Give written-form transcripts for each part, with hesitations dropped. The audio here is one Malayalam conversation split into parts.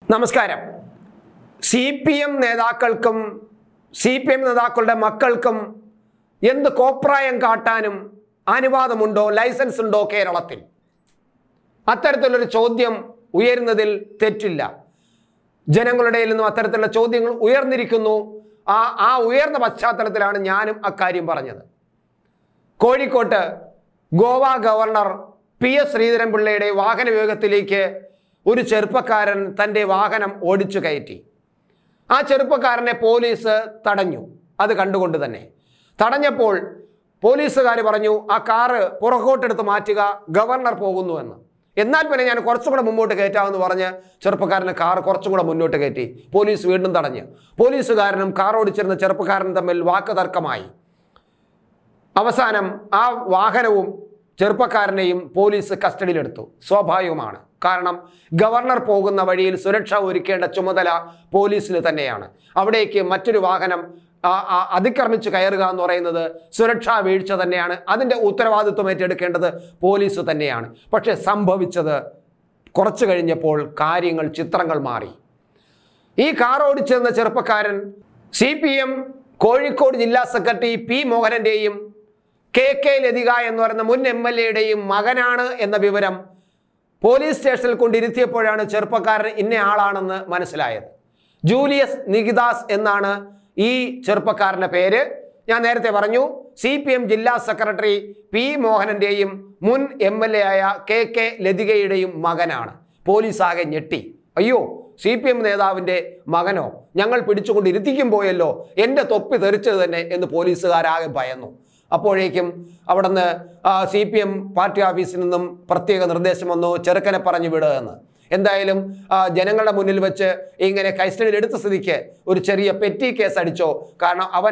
നമസ്കാരം. CPM നേതാക്കൾക്കും CPM നേതാക്കളുടെ മക്കൾക്കും എന്ത് കോപ്രായം കാട്ടാനും അനുവാദമുണ്ടോ, ലൈസൻസ് ഉണ്ടോ കേരളത്തിൽ? അത്തരത്തിലൊരു ചോദ്യം ഉയരുന്നതിൽ തെറ്റില്ല. ജനങ്ങളുടെ നിന്നും അത്തരത്തിലുള്ള ചോദ്യങ്ങൾ ഉയർന്നിരിക്കുന്നു. ആ ഉയർന്ന പശ്ചാത്തലത്തിലാണ് ഞാനും അക്കാര്യം പറഞ്ഞത്. കോഴിക്കോട്ട് ഗോവ ഗവർണർ PS ശ്രീധരൻപിള്ളയുടെ വാഹന വേഗത്തിലേക്ക് ഒരു ചെറുപ്പക്കാരൻ തൻ്റെ വാഹനം ഓടിച്ചു കയറ്റി. ആ ചെറുപ്പക്കാരനെ പോലീസ് തടഞ്ഞു. അത് കണ്ടുകൊണ്ട് തന്നെ തടഞ്ഞപ്പോൾ പോലീസുകാർ പറഞ്ഞു, ആ കാറ് പുറകോട്ടെടുത്ത് മാറ്റുക, ഗവർണർ പോകുന്നുവെന്ന്. എന്നാൽ പിന്നെ ഞാൻ കുറച്ചുകൂടെ മുമ്പോട്ട് കയറ്റാമെന്ന് പറഞ്ഞ് ചെറുപ്പക്കാരനെ കാർ കുറച്ചുകൂടെ മുന്നോട്ട് കയറ്റി. പോലീസ് വീണ്ടും തടഞ്ഞ്. പോലീസുകാരനും കാർ ഓടിച്ചിരുന്ന ചെറുപ്പക്കാരനും തമ്മിൽ വാക്ക് തർക്കമായി. അവസാനം ആ വാഹനവും ചെറുപ്പക്കാരനെയും പോലീസ് കസ്റ്റഡിയിലെടുത്തു. സ്വാഭാവികമാണ്. കാരണം ഗവർണർ പോകുന്ന വഴിയിൽ സുരക്ഷ ഒരുക്കേണ്ട ചുമതല പോലീസിന് തന്നെയാണ്. അവിടേക്ക് മറ്റൊരു വാഹനം അതിക്രമിച്ച് കയറുക എന്ന് പറയുന്നത് സുരക്ഷാ വീഴ്ച തന്നെയാണ്. അതിൻ്റെ ഉത്തരവാദിത്വം ഏറ്റെടുക്കേണ്ടത് പോലീസ് തന്നെയാണ്. പക്ഷേ സംഭവിച്ചത് കുറച്ചു കഴിഞ്ഞപ്പോൾ ചിത്രങ്ങൾ മാറി. ഈ കാർ ഓടിച്ചിരുന്ന ചെറുപ്പക്കാരൻ CPM കോഴിക്കോട് ജില്ലാ സെക്രട്ടറി P മോഹനന്റെയും KK ലതിക എന്ന് പറയുന്ന മുൻ MLA മകനാണ് എന്ന വിവരം പോലീസ് സ്റ്റേഷനിൽ കൊണ്ടിരുത്തിയപ്പോഴാണ് ചെറുപ്പക്കാരൻ ഇന്ന ആളാണെന്ന് മനസ്സിലായത്. ജൂലിയസ് നികിദാസ് എന്നാണ് ഈ ചെറുപ്പക്കാരൻ്റെ പേര്. ഞാൻ നേരത്തെ പറഞ്ഞു, CPM ജില്ലാ സെക്രട്ടറി P മോഹനന്റെയും മുൻ MLA ആയ KK ലതികയുടെയും മകനാണ്. പോലീസ് ആകെ ഞെട്ടി. അയ്യോ, CPM നേതാവിൻ്റെ മകനോ? ഞങ്ങൾ പിടിച്ചുകൊണ്ടിരുത്തിക്കും പോയല്ലോ, എൻ്റെ തൊപ്പി തെറിച്ചത് തന്നെ എന്ന് പോലീസുകാരാകെ ഭയന്നു. അപ്പോഴേക്കും അവിടുന്ന് CPM പാർട്ടി ഓഫീസിൽ നിന്നും പ്രത്യേക നിർദ്ദേശം വന്നു, ചെറുക്കനെ പറഞ്ഞു വിടുക എന്ന്. എന്തായാലും ജനങ്ങളുടെ മുന്നിൽ വെച്ച് ഇങ്ങനെ കസ്റ്റഡിയിൽ എടുത്ത സ്ഥിതിക്ക് ഒരു ചെറിയ പെറ്റി കേസ് അടിച്ചോ. കാരണം അവൻ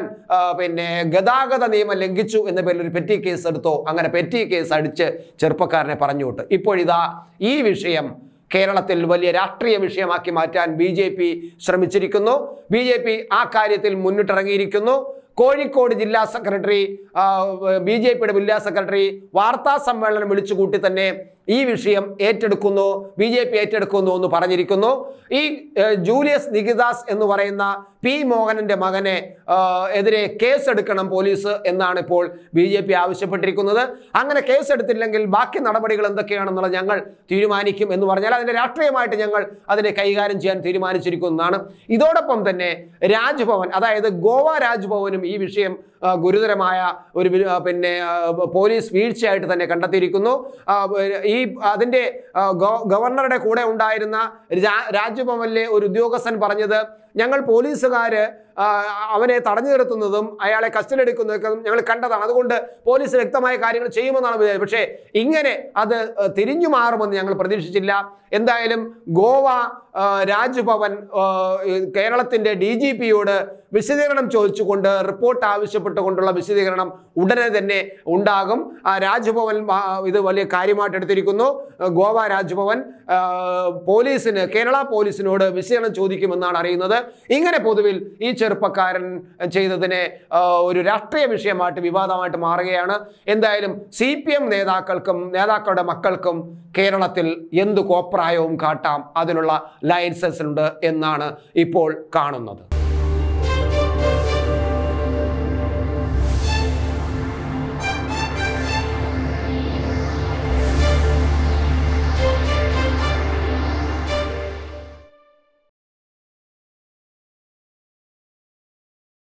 ഗതാഗത നിയമം ലംഘിച്ചു എന്ന പേരിൽ ഒരു പെറ്റി കേസ് എടുത്തോ. അങ്ങനെ പെറ്റി കേസ് അടിച്ച് ചെറുപ്പക്കാരനെ പറഞ്ഞു വിട്ടു. ഇപ്പോഴിതാ ഈ വിഷയം കേരളത്തിൽ വലിയ രാഷ്ട്രീയ വിഷയമാക്കി മാറ്റാൻ BJP ശ്രമിച്ചിരിക്കുന്നു. BJP ആ കാര്യത്തിൽ മുന്നിട്ടിറങ്ങിയിരിക്കുന്നു. കോഴിക്കോട് ജില്ലാ സെക്രട്ടറി BJPയുടെ ജില്ലാ സെക്രട്ടറി വാർത്താ സമ്മേളനം വിളിച്ചുകൂട്ടി തന്നെ ഈ വിഷയം ഏറ്റെടുക്കുന്നു, BJP ഏറ്റെടുക്കുന്നു എന്ന് പറഞ്ഞിരിക്കുന്നു. ഈ ജൂലിയസ് നികിദാസ് എന്ന് പറയുന്ന P മോഹനന്റെ മകനെ എതിരെ കേസെടുക്കണം പോലീസ് എന്നാണ് ഇപ്പോൾ BJP ആവശ്യപ്പെട്ടിരിക്കുന്നത്. അങ്ങനെ കേസെടുത്തില്ലെങ്കിൽ ബാക്കി നടപടികൾ എന്തൊക്കെയാണെന്നുള്ളത് ഞങ്ങൾ തീരുമാനിക്കും എന്ന് പറഞ്ഞാൽ അതിൻ്റെ രാഷ്ട്രീയമായിട്ട് ഞങ്ങൾ അതിനെ കൈകാര്യം ചെയ്യാൻ തീരുമാനിച്ചിരിക്കുന്നതാണ്. ഇതോടൊപ്പം തന്നെ രാജ്ഭവൻ, അതായത് ഗോവ രാജ്ഭവനും ഈ വിഷയം ഗുരുതരമായ ഒരു പോലീസ് വീഴ്ചയായിട്ട് തന്നെ കണ്ടെത്തിയിരിക്കുന്നു. അതിൻ്റെ ഗവർണറുടെ കൂടെ ഉണ്ടായിരുന്ന രാജ്ഭവനിലെ ഒരു ഉദ്യോഗസ്ഥൻ പറഞ്ഞത്, ഞങ്ങൾ പോലീസുകാർ അവനെ തടഞ്ഞു നിർത്തുന്നതും അയാളെ കസ്റ്റഡി എടുക്കുന്നതൊക്കെ ഞങ്ങൾ കണ്ടതാണ്, അതുകൊണ്ട് പോലീസ് വ്യക്തമായ കാര്യങ്ങൾ ചെയ്യുമെന്നാണ് വിചാരിച്ചത്. പക്ഷേ ഇങ്ങനെ അത് തിരിഞ്ഞു മാറുമെന്ന് ഞങ്ങൾ പ്രതീക്ഷിച്ചില്ല. എന്തായാലും ഗോവ രാജ്ഭവൻ കേരളത്തിൻ്റെ DGPയോട് വിശദീകരണം ചോദിച്ചുകൊണ്ട് റിപ്പോർട്ട് ആവശ്യപ്പെട്ടുകൊണ്ടുള്ള വിശദീകരണം ഉടനെ തന്നെ ഉണ്ടാകും. രാജ്ഭവൻ ഇത് വലിയ കാര്യമായിട്ട് എടുത്തിരിക്കുന്നു. ഗോവ രാജ്ഭവൻ കേരള പോലീസിനോട് വിശദീകരണം ചോദിക്കുമെന്നാണ് അറിയുന്നത്. ഇങ്ങനെ പൊതുവിൽ ഈ ചെറുപ്പക്കാരൻ ചെയ്തതിനെ ഒരു രാഷ്ട്രീയ വിഷയമായിട്ട് വിവാദമായിട്ട് മാറുകയാണ്. എന്തായാലും CPM നേതാക്കളുടെ മക്കൾക്കും കേരളത്തിൽ എന്ത് കോപ്രായവും കാട്ടാം, അതിനുള്ള ലൈസൻസ് ഉണ്ട് എന്നാണ് ഇപ്പോൾ കാണുന്നത്.